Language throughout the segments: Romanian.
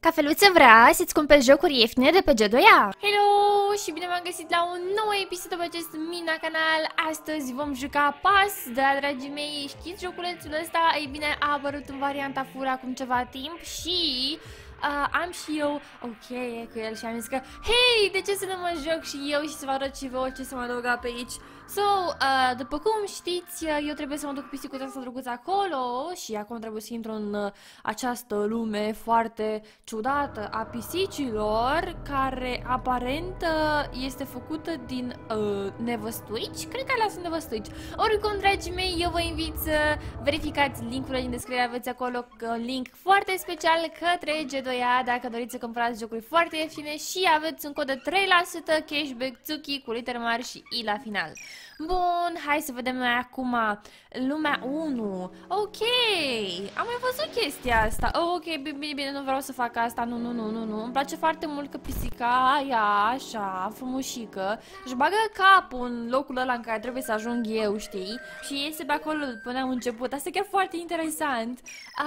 Cafeluță vrea să-ți cumperi jocuri ieftine de pe G2A. Hello și bine v-am găsit la un nou episod pe acest Mina canal. Astăzi vom juca PAS, da, dragii mei, știți joculețul ăsta? Ei bine, a apărut în varianta full acum ceva timp și am și eu o cheie cu el și am zis că hei, de ce să nu mă joc și eu și să vă arăt și vouă ce să mă adăuga pe aici. După cum știți, eu trebuie să mă duc pisicuța asta drăguță acolo și acum trebuie să intru în această lume foarte ciudată a pisicilor, care aparent este făcută din nevăstuici. Cred că alea sunt nevăstuici. Oricum, dragii mei, eu vă invit să verificați link-urile din descriere, aveți acolo un link foarte special către G2A dacă doriți să cumpărați jocuri foarte ieftine și aveți un cod de 3% cashback Tsuki cu litere mari și I la final. Bun, hai să vedem noi acum lumea 1. Ok, am mai văzut chestia asta. Ok, bine, nu vreau să fac asta. Nu. Îmi place foarte mult că pisica aia, așa, frumușică, își bagă capul în locul ăla în care trebuie să ajung eu, știi? Și iese pe acolo până am început. Asta e chiar foarte interesant.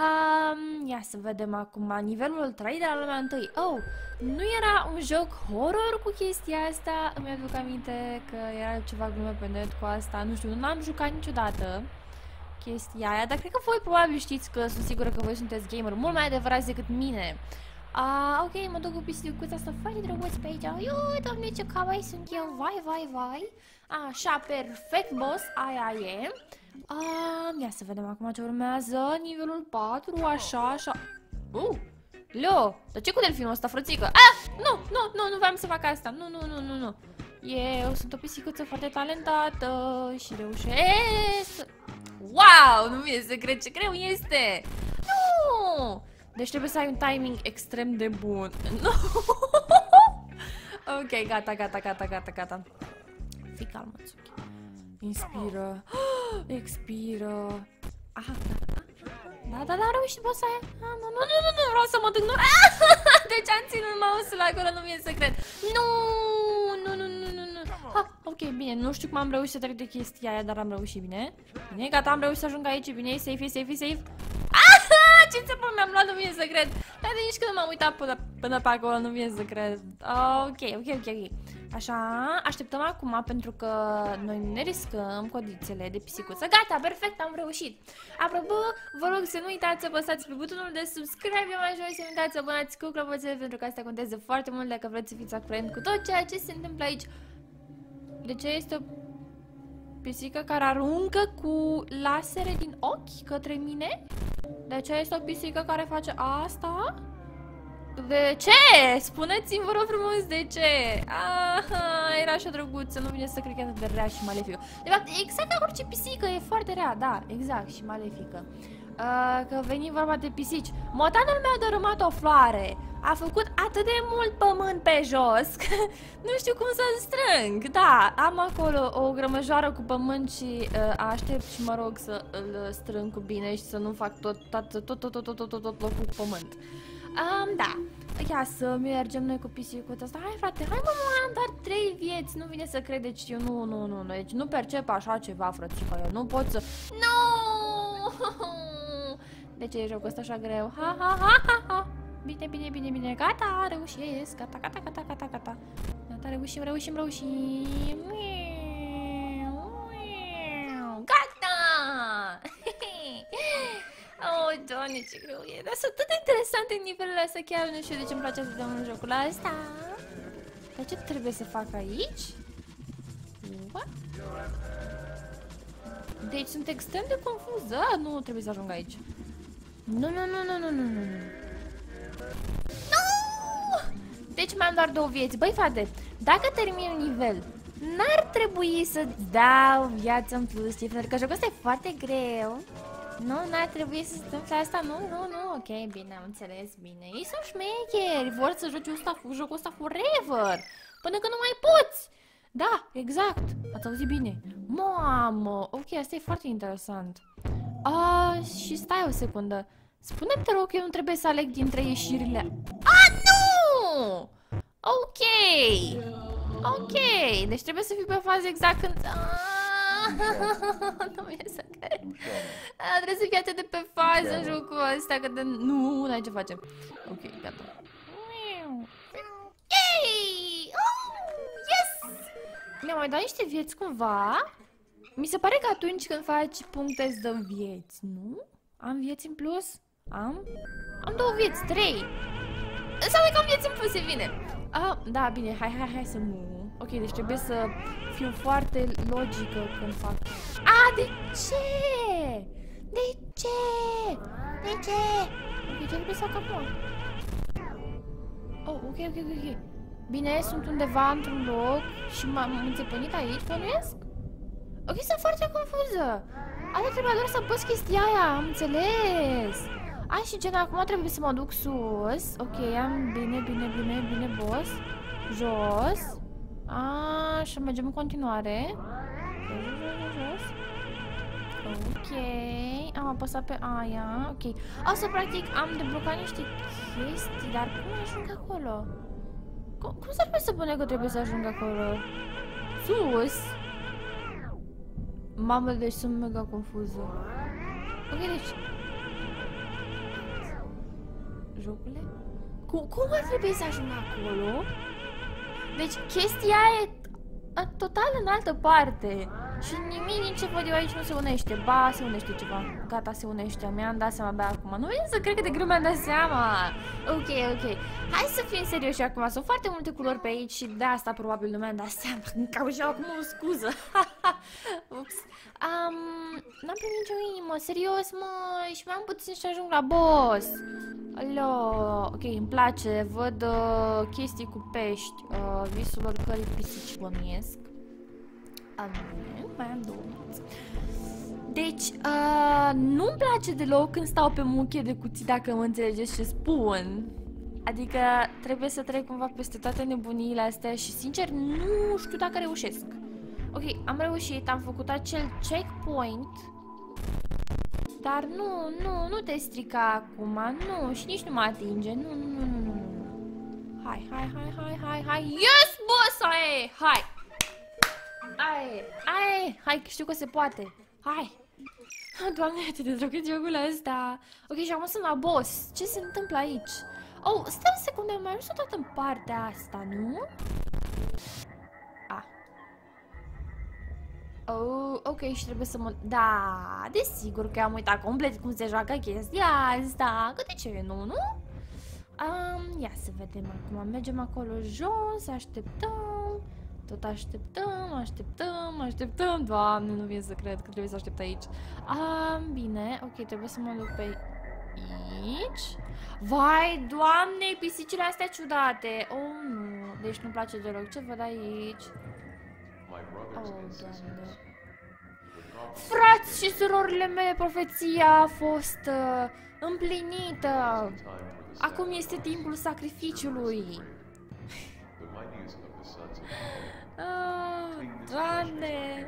Ia să vedem acum nivelul 3 de la lumea 1. Oh, nu era un joc horror cu chestia asta? Îmi aduc aminte că era ceva glume pe net cu asta. Nu știu, nu am jucat niciodată chestia aia, dar cred că voi probabil știți, că sunt sigură că voi sunteți gamer mult mai adevărați decât mine. Ok, mă duc cu pisicuța asta foarte drăguț pe aici. Iui, doamne, ce kawaii sunt eu. Vai. Așa, perfect, boss, aia e. Ia să vedem acum ce urmează. Nivelul 4, așa. Leo, dar ce cu delfinul ăsta, frățică? Nu vreau să fac asta. Nu. Eu sunt o pisicuță foarte talentată și reușesc. Wow, nu mi-e să cred ce greu este. Nu! Deci trebuie să ai un timing extrem de bun. Nu! Ok, gata. Fii calmă, Tsuki. Inspiră. Expiră. Da, am reușit boss aia. Nu, vreau să mă duc, nu. Deci am ținut mouse-ul acolo, nu mi-e să cred. Nu. Ok, bine, nu știu cum am reușit să trec de chestia aia, dar am reușit, bine. Bine, gata, am reușit să ajung aici, bine, e safe. Ce țepă mi-am luat, nu mi-e să cred. Dar de nici când m-am uitat până pe acolo, nu mi-e să cred. Ok. Așa, așteptăm acum pentru că noi ne riscăm condițiile de pisicuță. Gata, perfect, am reușit. Apropo, vă rog să nu uitați să apăsați pe butonul de subscribe mai jos, să nu uitați să abonați cu clopoțel, pentru că asta contează foarte mult dacă vreți să fiți al curent cu tot ceea ce se întâmplă aici. De ce este o pisică care aruncă cu lasere din ochi către mine? De ce este o pisică care face asta? De ce? Spuneți-mi, vă rog frumos, de ce? Era așa drăguță, nu vine să cred că e atât de rea și malefică. De fapt, exact ca orice pisică, e foarte rea, da, exact, și malefică. Că veni vorba de pisici. Motanul meu a dărâmat o floare. A făcut atât de mult pământ pe jos că nu știu cum să-l strâng. Da, am acolo o grămăjoară cu pământ și aștept și mă rog să îl strâng cu bine și să nu fac tot locul cu pământ. Da, ia să mergem noi cu pisicuța asta. Hai, frate, hai, mă, am doar 3 vieți. Nu vine să credeți, eu nu, deci nu percep așa ceva, frățică, eu nu pot să... De ce e jocul ăsta așa greu? Ha. Bine, gata, reușesc. Gata, reușim. Gata! Oh, doamne, ce greu e. Dar sunt atât de interesante nivelele astea. Chiar nu știu de ce îmi place atât de mult jocul ăsta. Dar ce trebuie să fac aici? What? Deci sunt extrem de confuză. Nu trebuie să ajung aici. Nu. Deci mai am doar 2 vieți. Băi, frate, dacă termin un nivel, n-ar trebui să-ți dau viață în plus, pentru că jocul ăsta e foarte greu. Nu, n-ar trebui să se întâmple asta. Nu. Ok, bine, am înțeles, bine. Ei sunt șmecheri, vor să joci jocul ăsta forever, până când nu mai poți. Da, exact, ați auzit bine. Mamă, ok, asta e foarte interesant. Și stai o secundă. Spune-mi, te rog, că eu nu trebuie să aleg dintre ieșirile. Nu! Ok, deci trebuie să fiu pe fază exact când... Nu mi-e să cred. Trebuie să fii atât de pe fază în jocul ăsta, că de... Nu, n-ai ce facem. Ok, gata. mai dau niște vieți cumva? Mi se pare că atunci când faci puncte îți dă vieți, nu? Am vieți în plus? Am 2 vieți, 3. Înseamnă că am vieți în plus, e bine. Da, bine, hai să nu. Ok, deci trebuie să fiu foarte logică când fac. De ce? De ce? De ce? Ok, ce trebuie să fac acum? Oh, ok. Bine, sunt undeva într-un loc și m-am înțepănit aici, bănuiesc? Ok, sunt foarte confuză. Asta trebuia doar să apăs chestia aia, am înțeles. Și gen, acum trebuie să mă duc sus. Ok, am bine, boss. Jos. Și mergem în continuare. Jos. Ok, am apăsat pe aia. Ok, să practic am deblocat niște chestii, dar cum ajung acolo? Cum s-ar putea să pune că trebuie să ajung acolo? Sus? Mamă, deci sunt mega confuză. Ok, deci... Jocule? Cum ar trebui să ajung acolo? Deci chestia e total în altă parte. Și nimic din ce văd eu aici nu se unește. Ba, se unește ceva. Gata, se unește. Mi-am dat seama abia acum. Nu vine să cred că de greu mi-am dat seama. Ok. Hai să fim serioși acum. Sunt foarte multe culori pe aici și de asta probabil nu mi-am dat seama. Îmi caut acum o scuză. Ups. N-am primit nicio inimă. Serios, măi. Și mai am puțin și ajung la boss. Alo. Ok, îmi place. Văd chestii cu pești. Visul oricărei pisici bănuiesc. Mai am 2 minute. Deci, nu-mi place deloc când stau pe muche de cuții, dacă mă înțelegeți ce spun. Adică trebuie să trec cumva peste toate nebuniile astea și sincer nu știu dacă reușesc. Ok, am reușit, am făcut acel checkpoint. Dar nu te strica acum, nu, și nici nu mă atinge, nu. Hai, yes, boss, hai! Hai, că știu că se poate. Hai. Doamne, atât de drăguț jocul ăsta. Ok, și acum sunt la boss. Ce se întâmplă aici? Oh, stai o secundă, am mai ajuns tot în partea asta, nu? Oh, ok, și trebuie să mă... Da, desigur că am uitat complet cum se joacă chestia asta. Că de ce nu? Ia să vedem acum. Mergem acolo jos, așteptăm. Tot așteptăm. Doamne, nu vine să cred că trebuie să aștept aici. Bine, ok, trebuie să mă duc pe aici. Vai, Doamne, pisicile astea ciudate. Oh, nu, deci nu-mi place deloc. Ce văd aici? Oh, Doamne. Frați și surorile mele, profeția a fost împlinită. Acum este timpul sacrificiului. Doamne!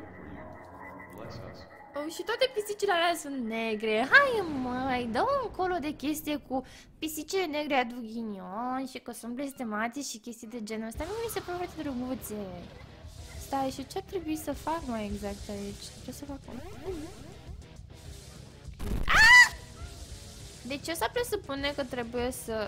Și toate pisicile alea sunt negre. Hai, măi, dă încolo de chestie cu pisicile negre aduc ghinion și că sunt blestemate și chestii de genul ăsta. Nu mi se pare foarte drăguțe. Stai, și ce ar trebui să fac mai exact aici? Ce să fac? Deci ăsta presupune că trebuie să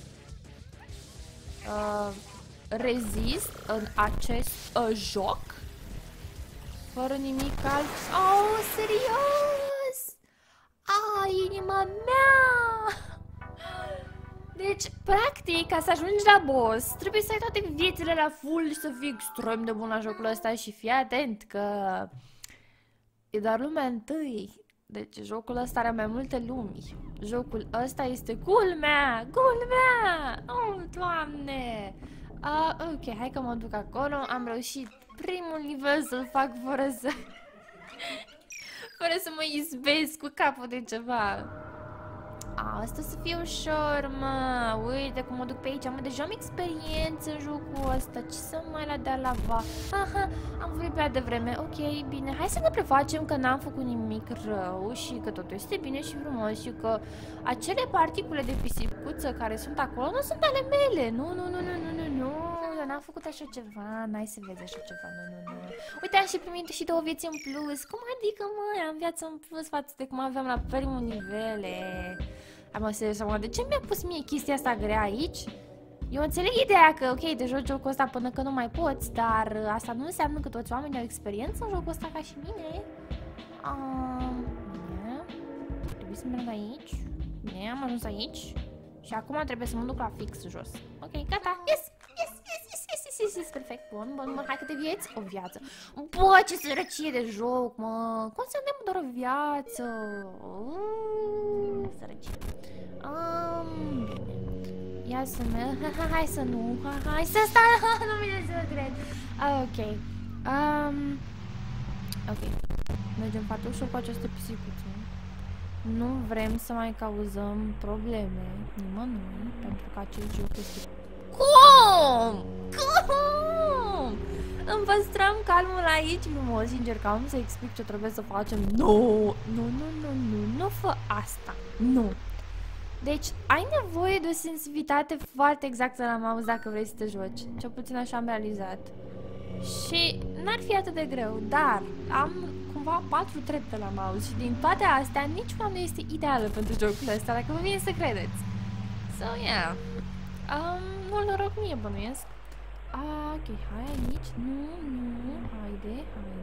rezist în acest joc fără nimic alt. Oh, serios? Inima mea! Deci, practic, ca să ajungi la boss, trebuie să ai toate viețile la full și să fii extrem de bun la jocul ăsta și fii atent că e doar lumea întâi. Deci jocul ăsta are mai multe lumi. Jocul ăsta este culmea! Oh, Doamne! Ok, hai că mă duc acolo. Am reușit primul nivel să-l fac fără să mă izbesc cu capul de ceva. Asta să fie ușor, mă. Uite cum mă duc pe aici. Deja am experiență în jocul ăsta. Ce să mai la de lava? Am vorbit prea devreme. Ok, bine. Hai să ne prefacem că n-am făcut nimic rău și că totul este bine și frumos și că acele particule de pisicuță care sunt acolo nu sunt ale mele. Nu. Eu n-am făcut așa ceva. N-ai să vezi așa ceva. Nu. Uite, am și primit și 2 vieți în plus. Cum adică, mă? Am viață în plus față de cum aveam la primul nivel. Am serios, de ce mi-a pus mie chestia asta grea aici? Eu înțeleg ideea că, ok, te joci jocul ăsta până că nu mai poți, dar asta nu înseamnă că toți oamenii au experiență în jocul ăsta ca și mine. Bine. Trebuie să merg aici. Bine, am ajuns aici. Și acum trebuie să mă duc la fix jos. Ok, gata. Yes, perfect. Bun, hai câte vieți? O viață. Bă, ce sărăcie de joc, mă. Cum să ne doar o viață? Sărăcie. Bine. Ia să merg. Hai să nu. Hai să stai. Nu vine să cred. Ok. Ok. Mergem foarte ușor cu această pisicuță. Nu vrem să mai cauzăm probleme nimănui, pentru că acest joc este... Cum? Îmi păstram calmul aici frumos și încercam să explic ce trebuie să facem. Nu fă asta. Nu. Deci, ai nevoie de o sensibilitate foarte exactă la mouse dacă vrei să te joci. Cel puțin așa am realizat. Și n-ar fi atât de greu, dar am cumva 4 trepte la mouse și din toate astea niciuna nu este ideală pentru jocul ăsta, dacă vă vine să credeți. So, yeah. Mult noroc mie, bănuiesc. Ok, hai aici. Nu. Haide.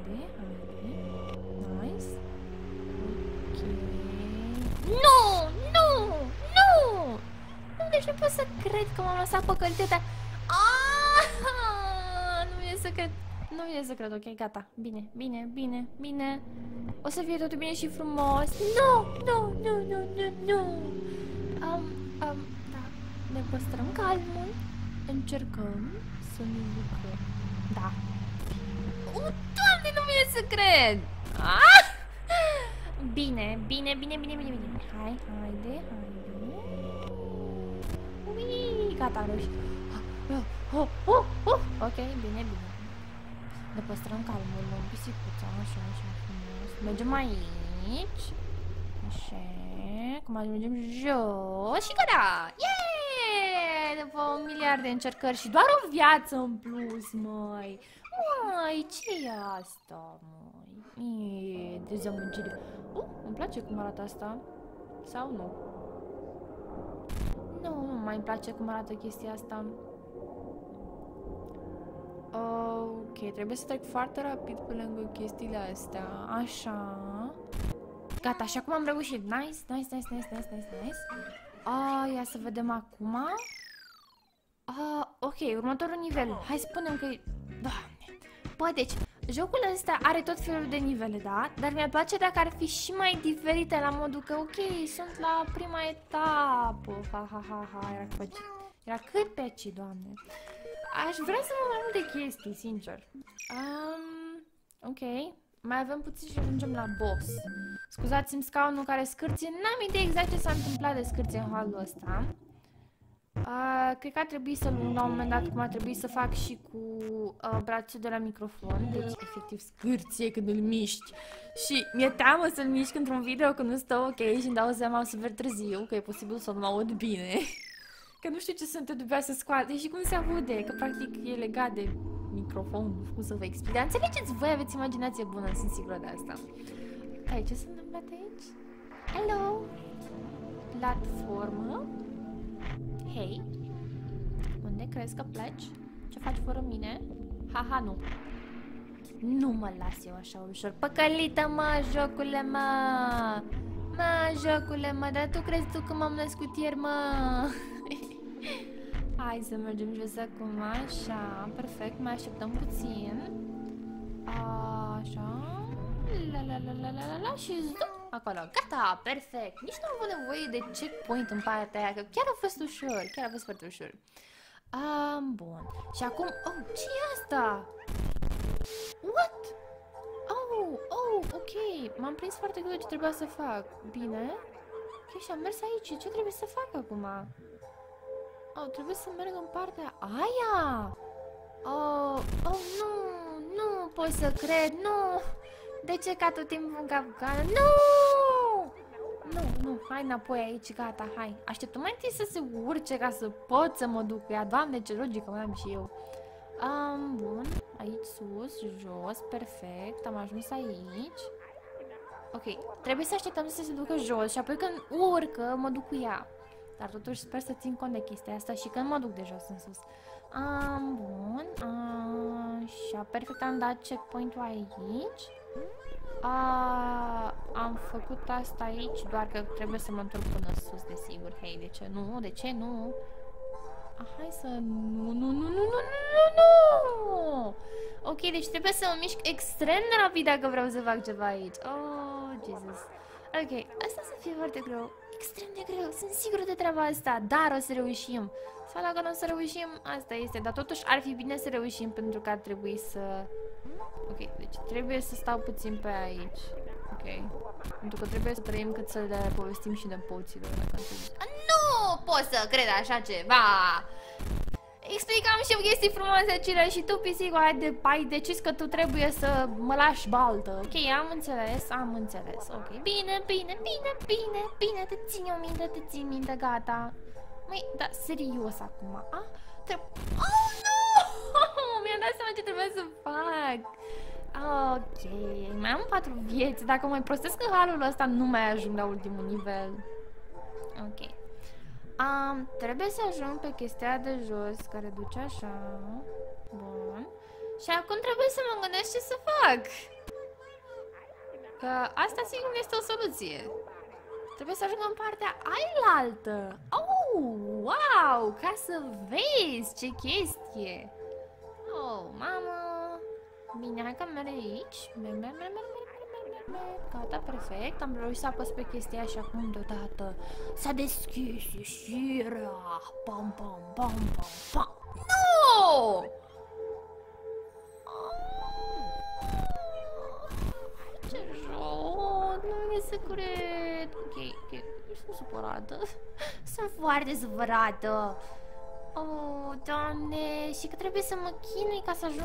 Nice. Ok. Nu! Deci nu pot să cred că m-am lăsat păcăliteta. Nu vine să cred. Ok, gata. Bine. O să fie totul bine și frumos. Nu. Da. Ne păstrăm calmul. Încercăm să ne jucăm. Da. Doamne, nu vine să cred. Bine. Haide. Ui, gata, roși. Ok, bine. Ne păstrăm calmul, luăm pisicuța, așa, frumos. Mergem aici. Așa. Acum mergem jos și gata! Yeah! După 1 miliard de încercări și doar o viață în plus, măi. Măi, ce e asta, măi? E dezamăgire. Îmi place cum arată asta. Sau nu? Nu mai îmi place cum arată chestia asta. Ok, trebuie să trec foarte rapid pe lângă chestiile astea. Așa. Gata, și acum am reușit. Nice. Ia să vedem acum. Ok, următorul nivel. Hai să spunem că e... Doamne. Bă, deci, jocul ăsta are tot felul de nivele, da? Dar mi-ar place dacă ar fi și mai diferite, la modul că, ok, sunt la prima etapă. Era cât pe aici, Doamne. Aș vrea să mă mai multe chestii, sincer. Ok. Mai avem puțin și ajungem la boss. Scuzați-mi scaunul care scârție. N-am idee exact ce s-a întâmplat de scârție în halul ăsta. Cred că ar trebui să luăm la un moment dat cum ar trebui să fac și cu brațul de la microfon. Deci, efectiv, scârție când îl miști. Și mi-e teamă să-l mișc într-un video când nu stă ok și îmi dau seama super târziu că e posibil să nu mă aud bine. Că nu știu ce sunt după să scoate și cum se aude, că practic e legat de microfon, cum să vă explic. Dar înțelegeți, voi aveți imaginație bună, sunt sigură de asta. Hai, ce s-a întâmplat aici? Hello! Platformă. Hei! Unde crezi că pleci? Ce faci fără mine? Haha, nu. Nu mă las eu așa ușor. Păcălită, mă, jocule, mă! Mă, jocule, mă, dar tu crezi tu că m-am născut ieri, mă? Hai să mergem jos acum, așa, perfect, mai așteptăm puțin. Așa, la și zoom, acolo, gata, perfect. Nici nu am avut nevoie de checkpoint în partea aia, că chiar a fost ușor, chiar a fost foarte ușor. Bun, și acum, ce e asta? What? Ok, m-am prins foarte greu ce trebuia să fac, bine. Ok, și am mers aici, ce trebuie să fac acum? Trebuie să merg în partea aia. Nu pot să cred, nu. De ce ca tot timpul în capcană? Nu, hai înapoi aici, gata, hai. Așteptăm mai întâi să se urce ca să pot să mă duc cu ea. Doamne, ce logică mai am și eu. Bun, aici sus, jos, perfect, am ajuns aici. Ok, trebuie să așteptăm să se ducă jos și apoi când urcă, mă duc cu ea. Dar totuși sper să țin cont de chestia asta și când mă duc de jos în sus. Bun. Așa, perfect, am dat checkpoint-ul aici. Am făcut asta aici, doar că trebuie să mă întorc până sus, desigur. Hei, de ce nu? De ce nu? Hai să... Nu! Ok, deci trebuie să mă mișc extrem de rapid dacă vreau să fac ceva aici. Oh, Jesus. Ok, asta să fie foarte greu. Extrem de greu, sunt sigură de treaba asta. Dar o să reușim. Sau dacă nu o să reușim, asta este. Dar totuși ar fi bine să reușim, pentru că ar trebui să... Ok, deci trebuie să stau puțin pe aici. Ok. Pentru că trebuie să trăim cât să le povestim și nepoților. Nu pot să cred așa ceva! Explicam și eu chestii frumoase acelea și tu, pisico, ai decis că tu trebuie să mă lași baltă. Ok, am înțeles. Ok, bine, te țin minte, gata. Măi, da, serios acum, Oh, nu! Mi-am dat seama ce trebuie să fac. Ok, mai am 4 vieți. Dacă mai prostesc în halul ăsta, nu mai ajung la ultimul nivel. Ok. Trebuie să ajung pe chestia de jos, care duce așa. Bun. Și acum trebuie să mă gândesc ce să fac. Că asta sigur este o soluție. Trebuie să ajung în partea ailaltă. Oh, wow, ca să vezi ce chestie. Oh, mamă. Bine, hai că merg aici. Gata, perfect. Am reușit să apăs pe chestia și acum deodată s-a deschis ieșirea. Pam. Nu! Ce joc, nu mi se cred. Ok, sunt supărată. Sunt foarte supărată. Oh, Doamne, și că trebuie să mă chinui ca să ajung...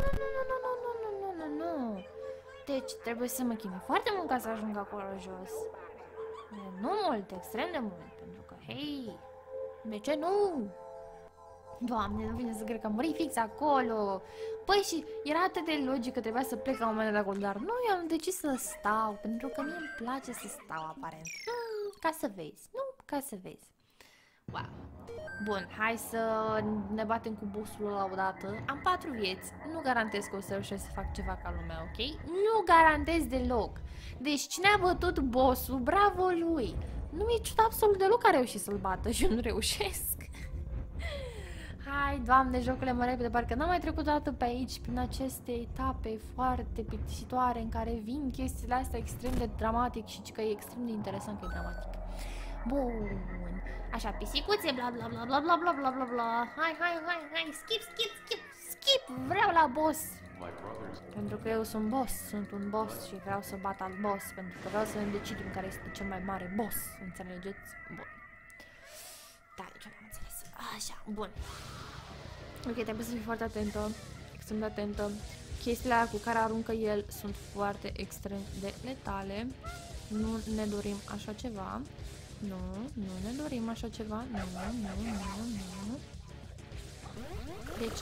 Nu. Deci trebuie să mă chinui foarte mult ca să ajung acolo jos. Nu mult, extrem de mult, pentru că, hei, de ce nu? Doamne, nu vine să cred că am murit fix acolo. Păi și era atât de logic că trebuia să plec la un moment dat de acolo, dar nu, eu am decis să stau, pentru că mie îmi place să stau, aparent. Ca să vezi, ca să vezi. Wow. Bun, hai să ne batem cu bossul ăla odată. Am 4 vieți, nu garantez că o să reușesc să fac ceva ca lumea, ok? Nu garantez deloc. Deci cine a bătut bossul, bravo lui. Nu mi-e ciudat absolut deloc că a reușit să-l bată și eu nu reușesc. Hai, Doamne, jocurile mă repede, parcă n-am mai trecut o dată pe aici, prin aceste etape foarte plictisitoare în care vin chestiile astea extrem de dramatic și că e extrem de interesant că e dramatic. Bun. Așa, pisicuțe, bla bla bla bla bla bla bla bla bla. Hai, skip, vreau la boss. Pentru că eu sunt un boss și vreau să bat al boss, pentru că vreau să ne decidem care este cel mai mare boss, înțelegeți? Bun. Da, deci am înțeles. Așa, bun. Ok, trebuie să fii foarte atentă, extrem de atentă. Chestiile cu care aruncă el sunt foarte extrem de letale. Nu ne dorim așa ceva. Nu ne dorim așa ceva. Nu. Deci...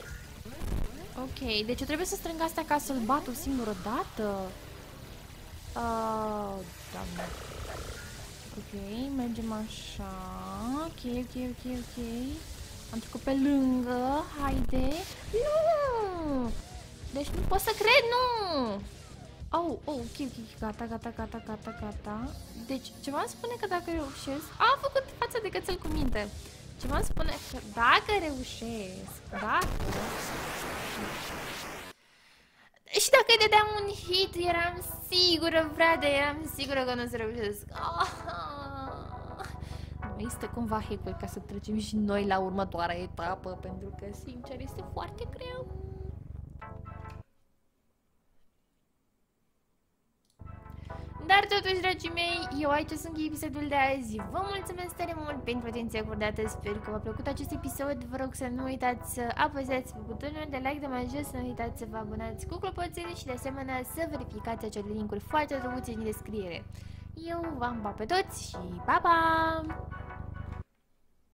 Ok, deci eu trebuie să strâng astea ca să-l bat o singură dată. Doamne. Ok, mergem așa. Ok. Am trecut pe lângă. Haide. Nu! Deci nu pot să cred, nu! Ok, gata. Deci, ceva îmi spune că dacă reușesc... Am făcut față de cățel cu minte. Ceva îmi spune că dacă reușesc... Și dacă îi dădeam un hit, eram sigură, frate, eram sigură că nu o să reușesc. Nu este cumva hack ca să trecem și noi la următoarea etapă, pentru că, sincer, este foarte greu. Dar totuși, dragii mei, eu aici sunt episodul de azi. Vă mulțumesc tare mult pentru atenția acordată. Sper că v-a plăcut acest episod. Vă rog să nu uitați să apăsați pe butonul de like de mai jos, să nu uitați să vă abonați cu clopoțele și de asemenea să verificați acele linkuri foarte drăguțe din descriere. Eu v-am pa pe toți și pa, pa!